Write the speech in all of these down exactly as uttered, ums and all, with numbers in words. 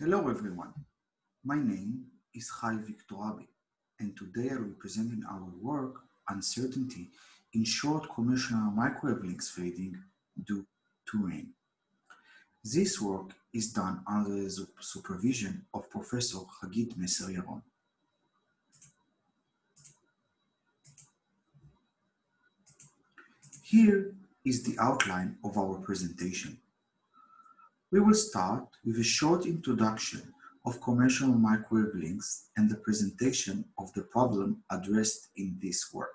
Hello everyone, my name is Habi, and today I will be presenting our work Uncertainty in short conventional microwave links fading due to rain. This work is done under the supervision of Professor Hagit Yaron. Here is the outline of our presentation. We will start with a short introduction of conventional microwave links and the presentation of the problem addressed in this work.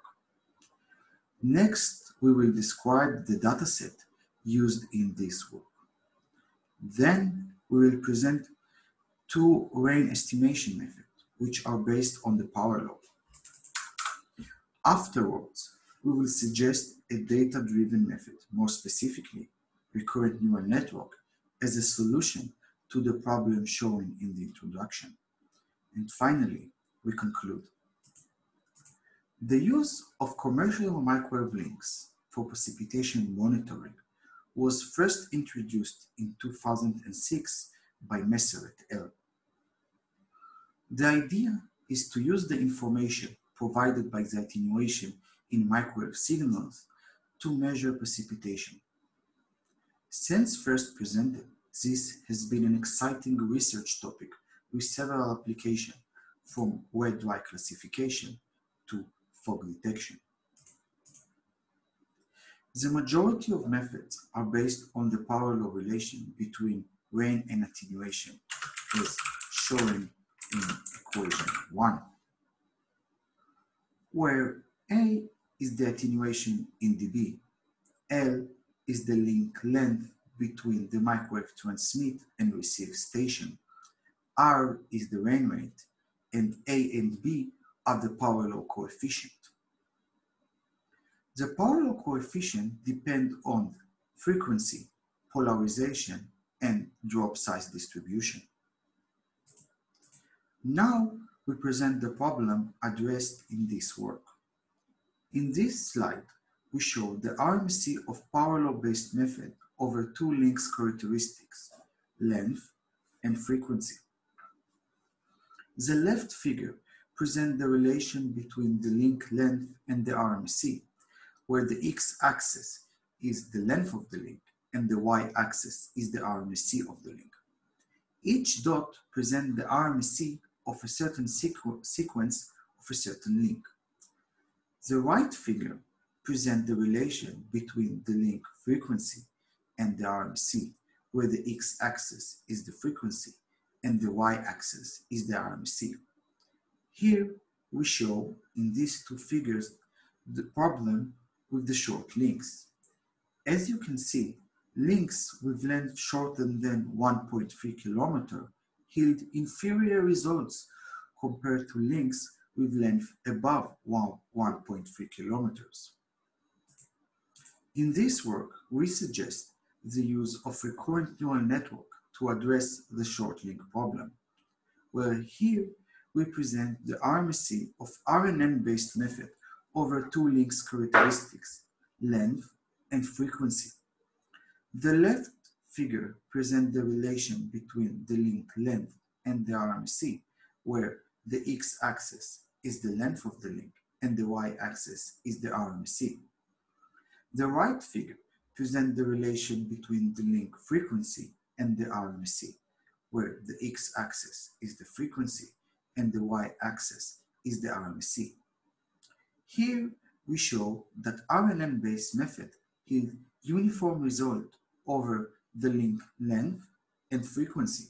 Next, we will describe the dataset used in this work. Then, we will present two rain estimation methods, which are based on the power law. Afterwards, we will suggest a data-driven method, more specifically, recurrent neural network, as a solution to the problem shown in the introduction. And finally, we conclude. The use of commercial microwave links for precipitation monitoring was first introduced in two thousand six by Messer et al. The idea is to use the information provided by the attenuation in microwave signals to measure precipitation. Since first presented, this has been an exciting research topic with several applications, from wet-dry classification to fog detection. The majority of methods are based on the power law relation between rain and attenuation, as shown in equation one, where A is the attenuation in dB, L is the link length between the microwave transmit and receive station, R is the rain rate, and A and B are the power law coefficient. The power law coefficient depend on frequency, polarization, and drop size distribution. Now we present the problem addressed in this work. In this slide, we show the R M C of power law-based method over two links characteristics, length and frequency. The left figure presents the relation between the link length and the R M C, where the x-axis is the length of the link and the y-axis is the R M C of the link. Each dot presents the R M C of a certain sequ sequence of a certain link. The right figure presents the relation between the link frequency and the R M C, where the x-axis is the frequency and the y-axis is the R M C. Here we show in these two figures the problem with the short links. As you can see, links with length shorter than one point three kilometers yield inferior results compared to links with length above one point three kilometers. In this work, we suggest the use of recurrent neural network to address the short link problem, where here we present the R M C of R N N-based method over two links characteristics, length and frequency. The left figure presents the relation between the link length and the R M C, where the x-axis is the length of the link and the y-axis is the R M C. The right figure presents the relation between the link frequency and the R M C, where the x-axis is the frequency and the y-axis is the R M C. Here we show that R N N-based method yield uniform result over the link length and frequency.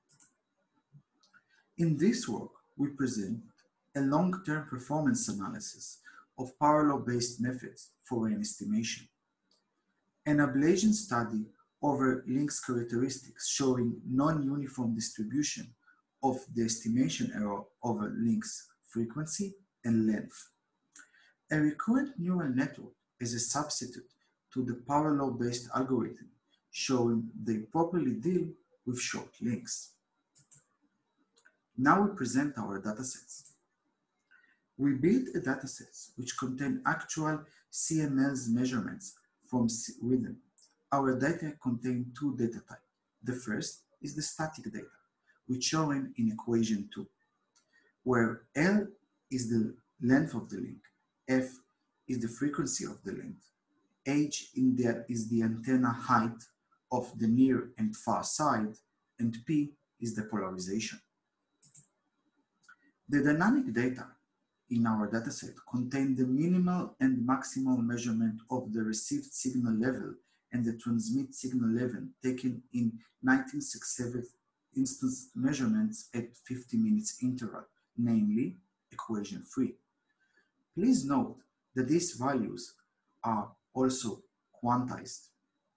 In this work, we present a long-term performance analysis of power law-based methods for rain estimation. An ablation study over links characteristics showing non-uniform distribution of the estimation error over links frequency and length. A recurrent neural network is a substitute to the power law-based algorithm, showing they properly deal with short links. Now we present our datasets. We built a dataset which contain actual C M L's measurements from rhythm. Our data contain two data types. The first is the static data, which shown in equation two, where L is the length of the link, F is the frequency of the link, H in the, is the antenna height of the near and far side, and P is the polarization. The dynamic data in our dataset contain the minimal and maximal measurement of the received signal level and the transmit signal level taken in nineteen sixty-seven instance measurements at fifty minutes interval, namely equation three. Please note that these values are also quantized.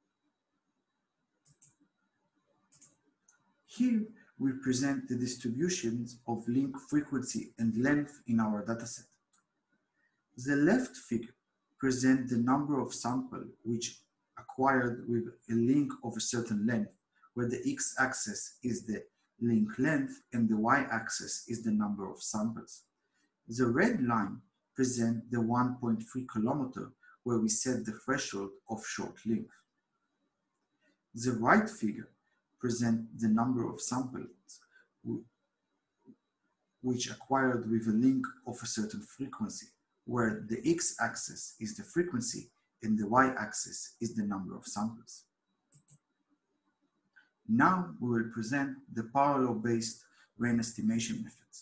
Here we present the distributions of link frequency and length in our dataset. The left figure presents the number of samples which acquired with a link of a certain length, where the x-axis is the link length and the y-axis is the number of samples. The red line presents the one point three kilometer, where we set the threshold of short length. The right figure presents the number of samples which acquired with a link of a certain frequency, where the x-axis is the frequency and the y-axis is the number of samples. Now we will present the parallel-based rain estimation methods.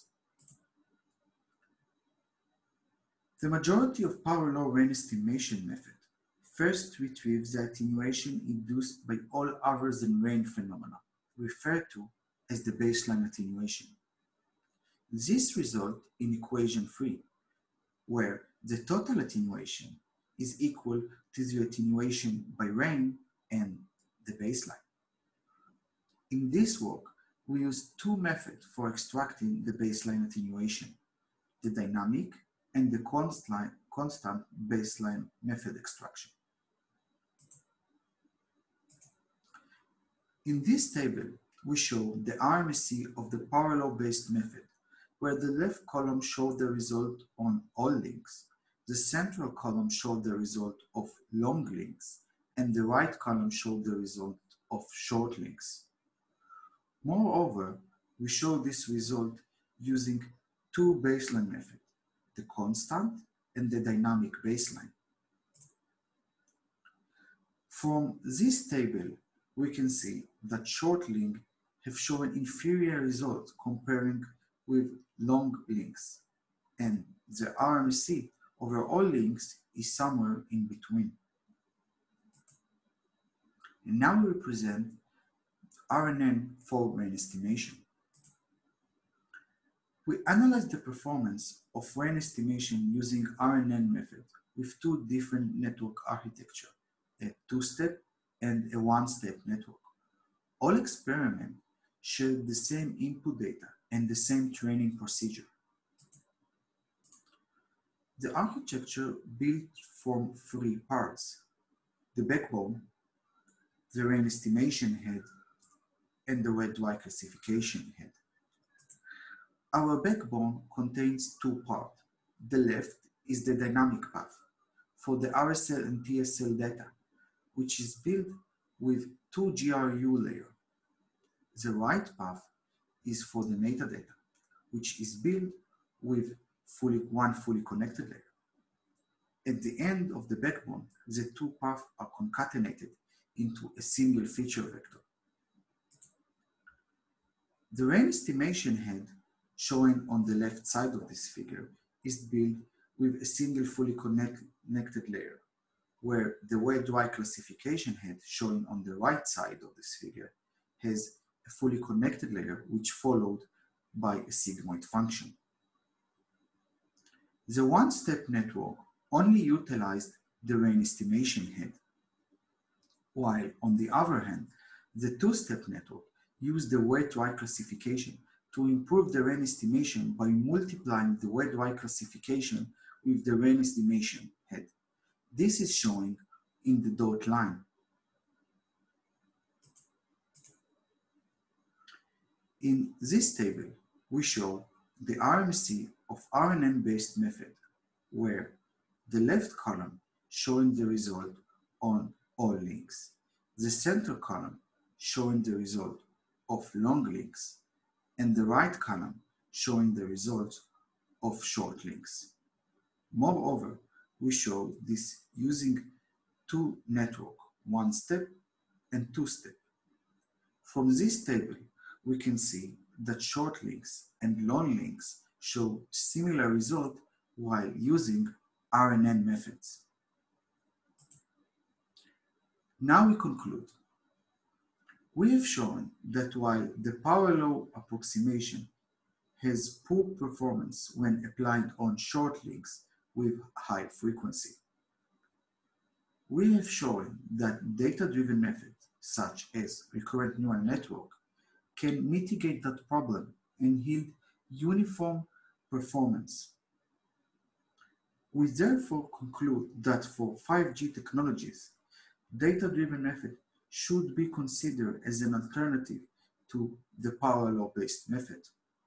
The majority of parallel rain estimation method first retrieves the attenuation induced by all other than rain phenomena, referred to as the baseline attenuation. This results in equation three, where the total attenuation is equal to the attenuation by rain and the baseline. In this work, we use two methods for extracting the baseline attenuation, the dynamic and the constant, constant baseline method extraction. In this table, we show the R M S E of the parallel-based method, where the left column shows the result on all links, the central column shows the result of long links, and the right column shows the result of short links. Moreover, we show this result using two baseline methods, the constant and the dynamic baseline. From this table, we can see that short links have shown inferior results comparing with long links, and the R M S E over all links is somewhere in between. And now we present R N N for rain estimation. We analyze the performance of rain estimation using R N N method with two different network architecture, a two-step and a one-step network. All experiments share the same input data and the same training procedure. The architecture built from three parts: the backbone, the rain estimation head, and the red-Y classification head. Our backbone contains two parts. The left is the dynamic path for the R S L and T S L data, which is built with two G R U layers. The right path is for the metadata, which is built with fully, one fully connected layer. At the end of the backbone, the two paths are concatenated into a single feature vector. The rain estimation head, shown on the left side of this figure, is built with a single fully connect, connected layer, where the red-Y classification head, shown on the right side of this figure, has a fully connected layer which followed by a sigmoid function. The one-step network only utilized the rain estimation head, while on the other hand, the two-step network used the red-Y classification to improve the rain estimation by multiplying the red-Y classification with the rain estimation head. This is shown in the dot line. In this table, we show the R M S E of R N N-based method, where the left column showing the result on all links, the center column showing the result of long links, and the right column showing the result of short links. Moreover, we show this using two networks, one step and two step. From this table, we can see that short links and long links show similar result while using R N N methods. Now we conclude. We have shown that while the power law approximation has poor performance when applied on short links with high frequency, we have shown that data-driven methods such as recurrent neural network can mitigate that problem and yield uniform performance. We therefore conclude that for five G technologies, data-driven method should be considered as an alternative to the power law-based method.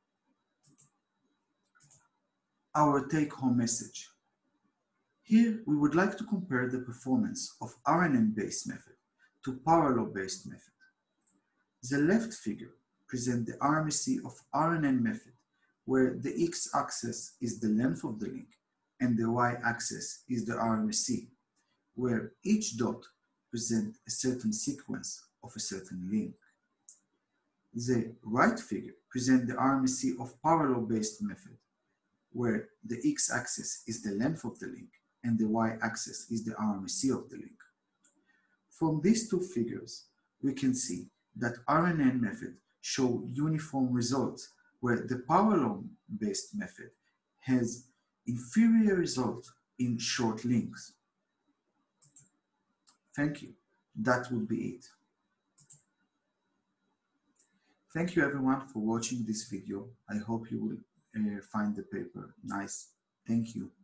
Our take-home message. Here, we would like to compare the performance of R N N-based method to power law-based method. The left figure presents the R M S E of R N N method, where the x-axis is the length of the link and the y-axis is the R M S E, where each dot presents a certain sequence of a certain link. The right figure presents the R M S E of power law-based method, where the x-axis is the length of the link and the y-axis is the R M S E of the link. From these two figures, we can see that R N N method show uniform results, where the power law-based method has inferior results in short links. Thank you. That would be it. Thank you everyone for watching this video. I hope you will uh, find the paper nice. Thank you.